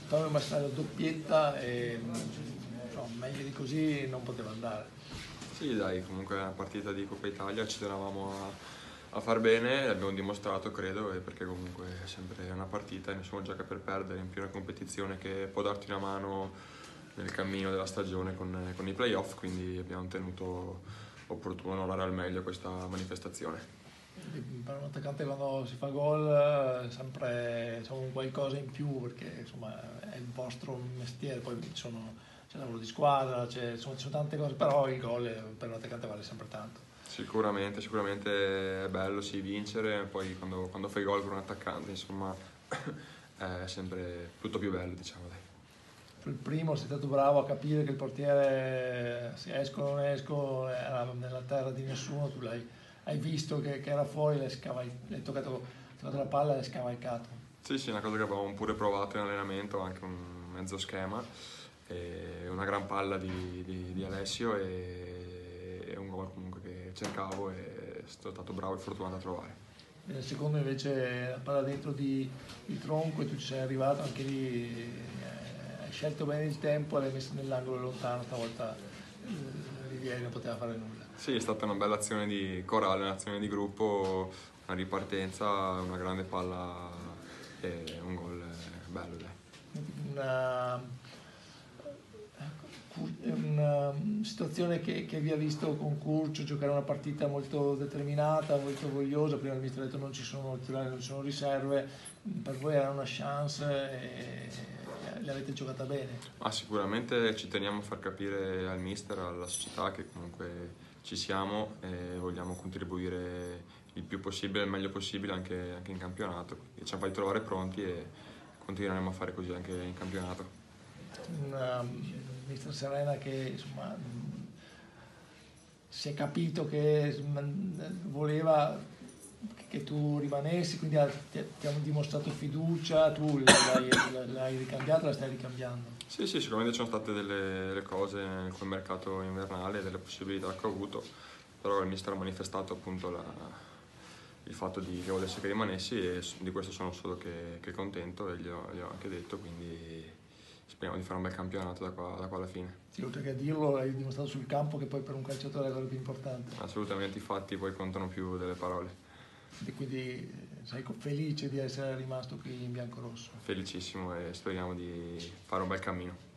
Antonio Masnello doppietta e insomma, meglio di così non poteva andare. Sì, dai, comunque è una partita di Coppa Italia, ci tenevamo a far bene, l'abbiamo dimostrato credo, e perché comunque è sempre una partita e nessuno gioca per perdere, in più una competizione che può darti una mano nel cammino della stagione con i playoff, quindi abbiamo tenuto opportuno onorare al meglio questa manifestazione. Per un attaccante quando si fa gol è sempre insomma, un qualcosa in più perché insomma, è il vostro mestiere, poi c'è lavoro di squadra, ci sono tante cose, però il gol per un attaccante vale sempre tanto. Sicuramente è bello sì vincere, poi quando fai gol con un attaccante insomma è sempre tutto più bello, diciamo dai. Sul primo sei stato bravo a capire che il portiere se esco o non esco era nella terra di nessuno, tu hai visto che era fuori, l'hai toccato la palla e l'hai scavalcato. Sì, una cosa che avevamo pure provato in allenamento, anche un mezzo schema, e una gran palla di Alessio e un gol comunque che cercavo e sono stato bravo e fortunato a trovare. Nel secondo invece la palla dentro di tronco e tu ci sei arrivato, anche lì hai scelto bene il tempo, l'hai messo nell'angolo lontano, stavolta Rivieri non poteva fare nulla. Sì, è stata una bella azione di corale, un'azione di gruppo, una ripartenza, una grande palla e un gol bello dai. Una, una situazione che vi ha visto con Curcio giocare una partita molto determinata, molto vogliosa, prima il mister ha detto non ci sono titolari, non ci sono riserve, per voi era una chance e l'avete giocata bene. Ma sicuramente ci teniamo a far capire al mister, alla società che comunque ci siamo e vogliamo contribuire il più possibile, il meglio possibile anche in campionato. E ci hanno fatto trovare pronti e continueremo a fare così anche in campionato. Mister Serena che insomma si è capito che voleva che tu rimanessi, quindi ti hanno dimostrato fiducia, tu l'hai ricambiata, la stai ricambiando. Sì, sicuramente ci sono state delle cose nel quel mercato invernale, delle possibilità che ho avuto, però il mister ha manifestato appunto il fatto che volesse che rimanessi e di questo sono solo che contento e gliel'ho anche detto, quindi speriamo di fare un bel campionato da qua alla fine. Sì, oltre che a dirlo, hai dimostrato sul campo che poi per un calciatore è la cosa più importante. Assolutamente, i fatti poi contano più delle parole. E quindi sei felice di essere rimasto qui in biancorosso. Felicissimo e speriamo di fare un bel cammino.